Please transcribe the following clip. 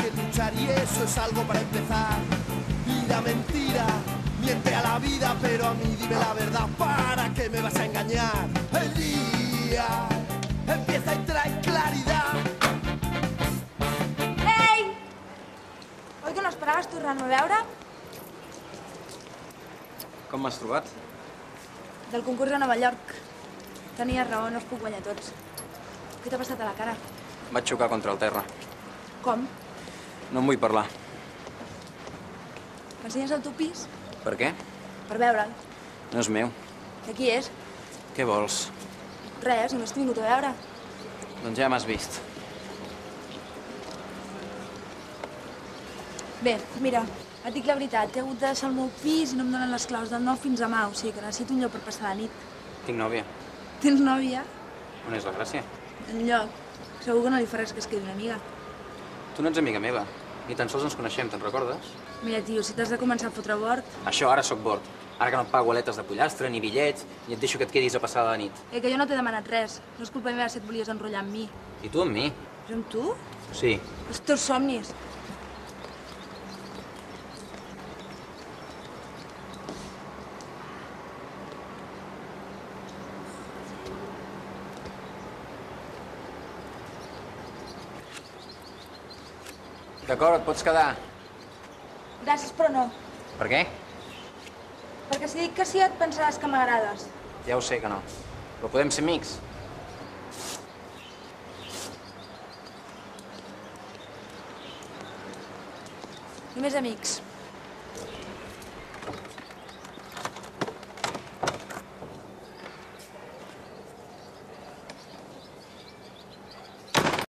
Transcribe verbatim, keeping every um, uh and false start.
que luchar y eso es algo para empezar. Vida, mentira, miente a la vida, pero a mí dime la verdad, ¿para qué me vas a engañar? El día empieza y trae claridad. Ei! Oi que no esperaves tornar-me a veure? Com m'has trobat? Del concurs a Nova York. Tenies raó, no els puc guanyar tots. Què t'ha passat a la cara? Vaig xocar contra el terra. Com? No en vull parlar. M'ensenyes el teu pis? Per què? Per veure'l. No és meu. De qui és? Què vols? Res, només t'he vingut a veure. Doncs ja m'has vist. Bé, mira, et dic la veritat, he hagut de deixar el meu pis i no em donen les claus del nou fins demà, o sigui que necessito un lloc per passar la nit. Tinc nòvia. Tens nòvia? On és la gràcia? Enlloc. Segur que no li faràs que es quedi una amiga. Tu no ets amiga meva. Ni tan sols ens coneixem, te'n recordes? Mira, tio, si t'has de començar a fotre bord... Això, ara sóc bord. Ara que no et pago aletes de pollastre, ni bitllets, i et deixo que et quedis a passar la nit. Eh, que jo no t'he demanat res. No és culpa meva si et volies enrotllar amb mi. I tu amb mi? Jo amb tu? Sí. Els teus somnis. D'acord, et pots quedar. Gràcies, però no. Per què? Perquè si dic que sí et pensaràs que m'agrades. Ja ho sé que no. Però podem ser amics. Només amics.